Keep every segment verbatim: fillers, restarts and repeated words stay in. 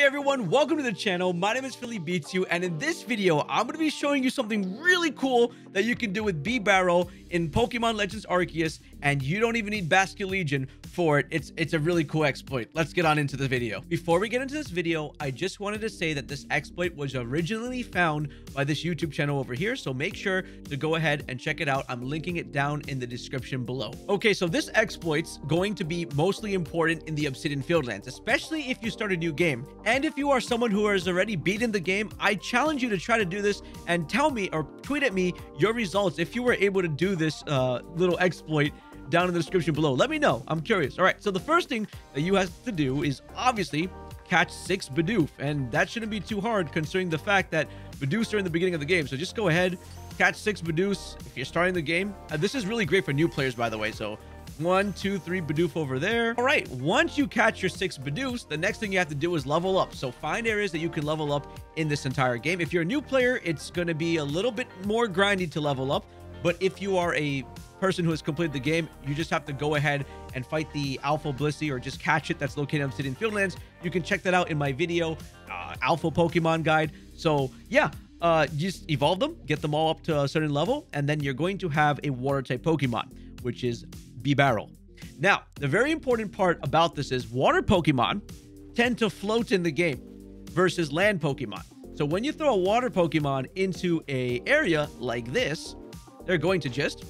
everyone, welcome to the channel. My name is Philly Beats You, and in this video I'm going to be showing you something really cool that you can do with Bibarel in Pokemon Legends Arceus, and you don't even need Basculegion for it. It's it's a really cool exploit. Let's get on into the video. Before we get into this video, I just wanted to say that this exploit was originally found by this YouTube channel over here, so make sure to go ahead and check it out. I'm linking it down in the description below. Okay, so this exploit's going to be mostly important in the Obsidian Fieldlands, especially if you start a new game. And if you are someone who has already beaten the game, I challenge you to try to do this and tell me or tweet at me your results if you were able to do this uh, little exploit down in the description below. Let me know. I'm curious. All right, so the first thing that you have to do is obviously catch six bidoof, and that shouldn't be too hard considering the fact that bidoofs are in the beginning of the game. So just go ahead, catch six bidoofs if you're starting the game. Uh, this is really great for new players, by the way. So one, two, three bidoof over there. All right, once you catch your six bidoofs, the next thing you have to do is level up. So find areas that you can level up in this entire game. If you're a new player, it's going to be a little bit more grindy to level up. But if you are a person who has completed the game, you just have to go ahead and fight the Alpha Blissey or just catch it that's located in Obsidian Fieldlands. You can check that out in my video, uh, Alpha Pokemon Guide. So yeah, uh, just evolve them, get them all up to a certain level, and then you're going to have a water type Pokemon, which is Bibarel. Now, the very important part about this is water Pokemon tend to float in the game versus land Pokemon. So when you throw a water Pokemon into a area like this, they're going to just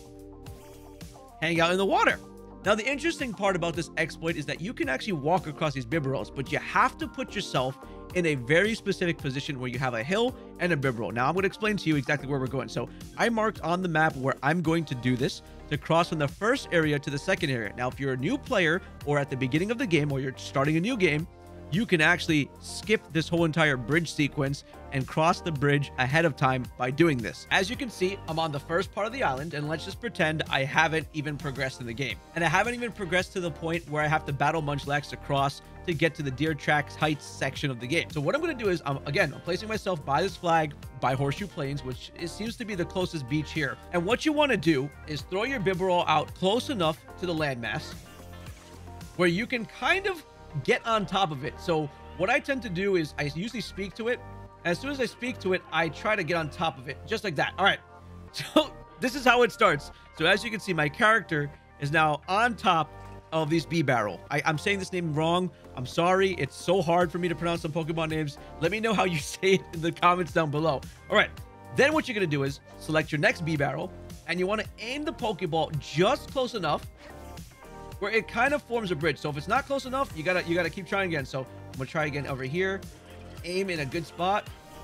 hang out in the water. Now, the interesting part about this exploit is that you can actually walk across these Bibarels, but you have to put yourself in a very specific position where you have a hill and a Bibarel. Now, I'm going to explain to you exactly where we're going. So I marked on the map where I'm going to do this to cross from the first area to the second area. Now, if you're a new player or at the beginning of the game or you're starting a new game, you can actually skip this whole entire bridge sequence and cross the bridge ahead of time by doing this. As you can see, I'm on the first part of the island, and let's just pretend I haven't even progressed in the game. And I haven't even progressed to the point where I have to battle Munchlax to cross to get to the Deertrack Heights section of the game. So what I'm going to do is, I'm, again, I'm placing myself by this flag, by Horseshoe Plains, which is, seems to be the closest beach here. And what you want to do is throw your Bibarel out close enough to the landmass where you can kind of get on top of it. So what I tend to do is I usually speak to it. As soon as I speak to it, I try to get on top of it, just like that. All right, so this is how it starts. So as you can see, my character is now on top of this Bibarel. I, I'm saying this name wrong. I'm sorry. It's so hard for me to pronounce some Pokemon names. Let me know how you say it in the comments down below. All right, then what you're going to do is select your next Bibarel, and you want to aim the Pokeball just close enough where it kind of forms a bridge. So if it's not close enough, you gotta you gotta keep trying again. So I'm gonna try again over here, aim in a good spot.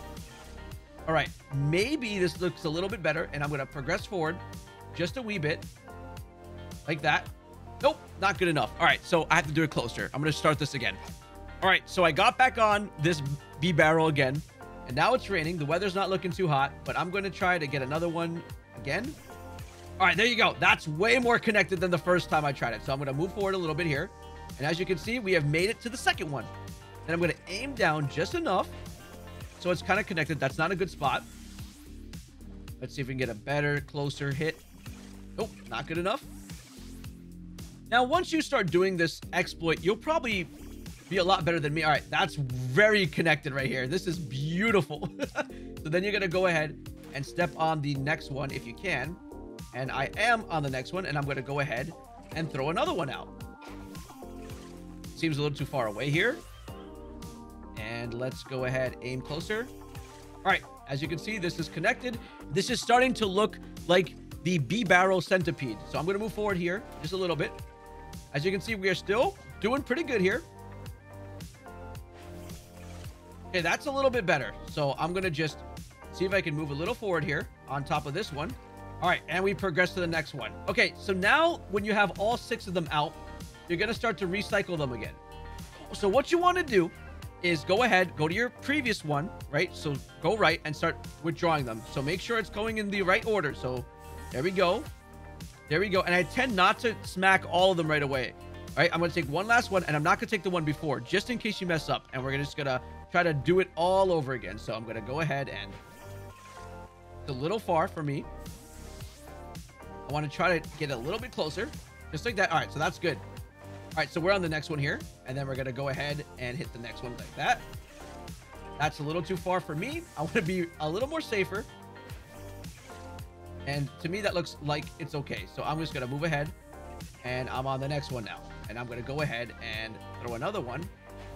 All right, maybe this looks a little bit better, and I'm gonna progress forward just a wee bit like that. Nope, not good enough. All right, so I have to do it closer. I'm gonna start this again. All right, so I got back on this Bibarel again, and now it's raining. The weather's not looking too hot, but I'm gonna try to get another one again. All right, there you go. That's way more connected than the first time I tried it. So I'm going to move forward a little bit here. And as you can see, we have made it to the second one. And I'm going to aim down just enough so it's kind of connected. That's not a good spot. Let's see if we can get a better, closer hit. Nope, not good enough. Now, once you start doing this exploit, you'll probably be a lot better than me. All right, that's very connected right here. This is beautiful. So then you're going to go ahead and step on the next one if you can. And I am on the next one, and I'm going to go ahead and throw another one out. Seems a little too far away here. And let's go ahead, aim closer. All right, as you can see, this is connected. This is starting to look like the Bibarel centipede. So I'm going to move forward here just a little bit. As you can see, we are still doing pretty good here. Okay, that's a little bit better. So I'm going to just see if I can move a little forward here on top of this one. All right, and we progress to the next one. Okay, so now when you have all six of them out, you're going to start to recycle them again. So what you want to do is go ahead, go to your previous one, right? So go right and start withdrawing them. So make sure it's going in the right order. So there we go. There we go. And I tend not to smack all of them right away. All right, I'm going to take one last one, and I'm not going to take the one before, just in case you mess up. And we're gonna just going to try to do it all over again. So I'm going to go ahead and... It's a little far for me. I want to try to get a little bit closer, just like that. All right, so that's good. All right, so we're on the next one here, and then we're going to go ahead and hit the next one like that. That's a little too far for me. I want to be a little more safer. And to me, that looks like it's okay. So I'm just going to move ahead. And I'm on the next one now. And I'm going to go ahead and throw another one.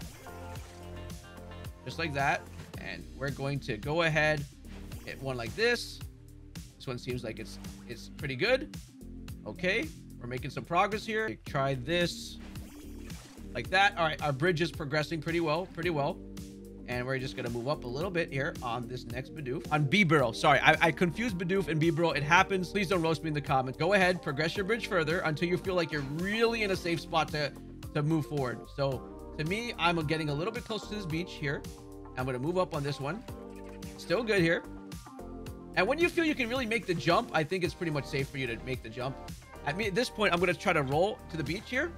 Just like that. And we're going to go ahead, hit one like this. This one seems like it's it's pretty good. Okay, we're making some progress here. Try this like that. All right, our bridge is progressing pretty well, pretty well. And we're just gonna move up a little bit here on this next bidoof. On Bibarel, sorry, I, I confused bidoof and Bibarel. It happens. Please don't roast me in the comments. Go ahead, progress your bridge further until you feel like you're really in a safe spot to, to move forward. So to me, I'm getting a little bit close to this beach here. I'm gonna move up on this one. Still good here. And when you feel you can really make the jump, I think it's pretty much safe for you to make the jump. At me, at this point, I'm going to try to roll to the beach here.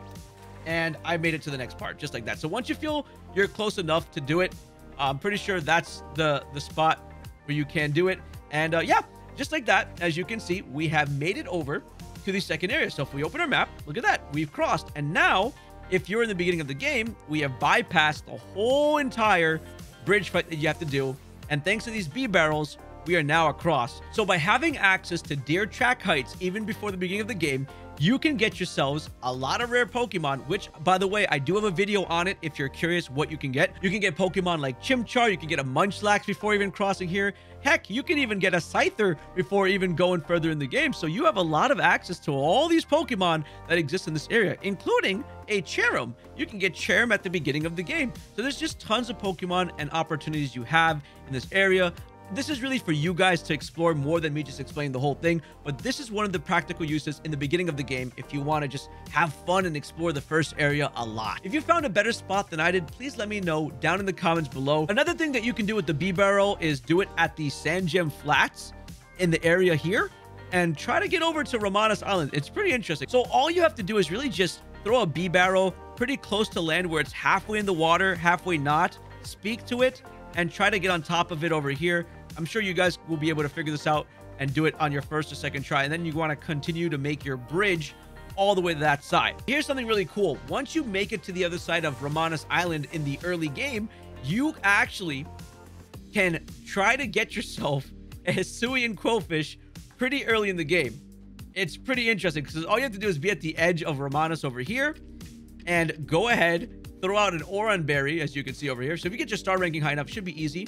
And I made it to the next part, just like that. So once you feel you're close enough to do it, I'm pretty sure that's the, the spot where you can do it. And uh, yeah, just like that, as you can see, we have made it over to the second area. So if we open our map, look at that. We've crossed. And now, if you're in the beginning of the game, we have bypassed the whole entire bridge fight that you have to do. And thanks to these Bibarels, we are now across. So by having access to Deertrack heights even before the beginning of the game, you can get yourselves a lot of rare Pokemon, which, by the way, I do have a video on it if you're curious what you can get. You can get Pokemon like Chimchar, you can get a Munchlax before even crossing here. Heck, you can even get a Scyther before even going further in the game. So you have a lot of access to all these Pokemon that exist in this area, including a Cherim. You can get Cherim at the beginning of the game. So there's just tons of Pokemon and opportunities you have in this area. This is really for you guys to explore more than me just explaining the whole thing, but this is one of the practical uses in the beginning of the game if you want to just have fun and explore the first area a lot. If you found a better spot than I did, please let me know down in the comments below. Another thing that you can do with the Bibarel is do it at the Sand Gem Flats in the area here and try to get over to Ramanas Island. It's pretty interesting. So all you have to do is really just throw a Bibarel pretty close to land where it's halfway in the water, halfway not, speak to it, and try to get on top of it over here. I'm sure you guys will be able to figure this out and do it on your first or second try. And then you want to continue to make your bridge all the way to that side. Here's something really cool. Once you make it to the other side of Ramanas Island in the early game, you actually can try to get yourself a Hisuian Qwilfish pretty early in the game. It's pretty interesting because all you have to do is be at the edge of Ramanas over here and go ahead, throw out an Oran Berry, as you can see over here. So if you get your star ranking high enough, it should be easy.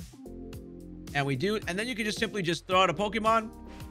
And we do it. And then you can just simply just throw out a Pokemon.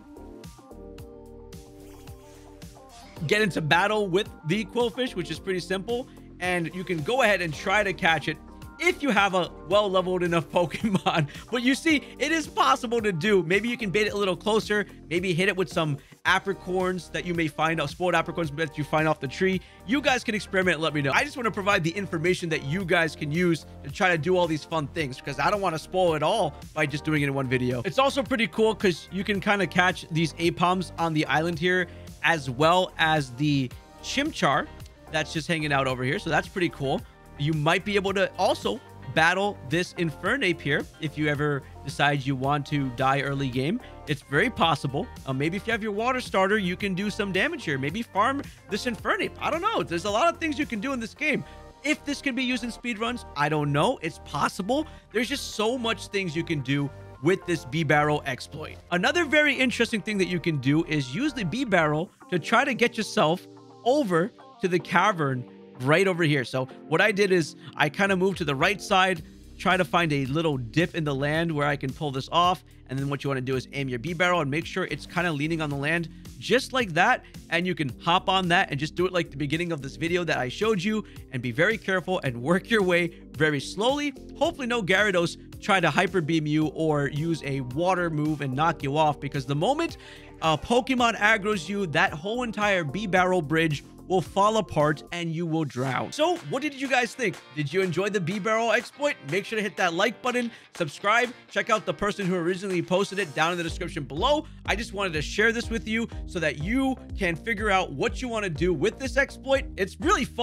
Get into battle with the Qwilfish, which is pretty simple. And you can go ahead and try to catch it if you have a well-leveled enough Pokemon. But you see, it is possible to do. Maybe you can bait it a little closer. Maybe hit it with some apricorns that you may find out, spoiled apricorns that you find off the tree. You guys can experiment and let me know. I just want to provide the information that you guys can use to try to do all these fun things because I don't want to spoil it all by just doing it in one video. It's also pretty cool because you can kind of catch these Apoms on the island here as well as the Chimchar that's just hanging out over here. So that's pretty cool. You might be able to also battle this Infernape here if you ever decide you want to die early game. It's very possible. Uh, maybe if you have your water starter, you can do some damage here. Maybe farm this Infernape. I don't know. There's a lot of things you can do in this game. If this can be used in speedruns, I don't know. It's possible. There's just so much things you can do with this Bibarel exploit. Another very interesting thing that you can do is use the Bibarel to try to get yourself over to the cavern right over here. So what I did is I kind of moved to the right side, try to find a little dip in the land where I can pull this off. And then what you want to do is aim your Bibarel and make sure it's kind of leaning on the land just like that. And you can hop on that and just do it like the beginning of this video that I showed you and be very careful and work your way very slowly. Hopefully no Gyarados try to hyper beam you or use a water move and knock you off, because the moment a Pokemon aggroes you, that whole entire Bibarel bridge will fall apart and you will drown. So what did you guys think? Did you enjoy the Bibarel exploit? Make sure to hit that like button, subscribe, check out the person who originally posted it down in the description below. I just wanted to share this with you so that you can figure out what you want to do with this exploit. It's really fun.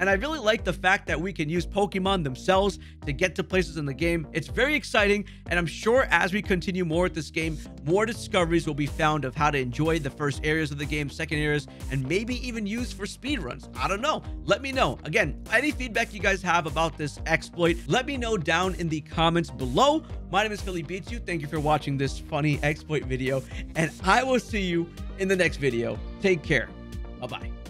And I really like the fact that we can use Pokemon themselves to get to places in the game. It's very exciting, and I'm sure as we continue more with this game, more discoveries will be found of how to enjoy the first areas of the game, second areas, and maybe even use for speedruns. I don't know. Let me know. Again, any feedback you guys have about this exploit, let me know down in the comments below. My name is Philly Beats You. Thank you for watching this funny exploit video, and I will see you in the next video. Take care. Bye-bye.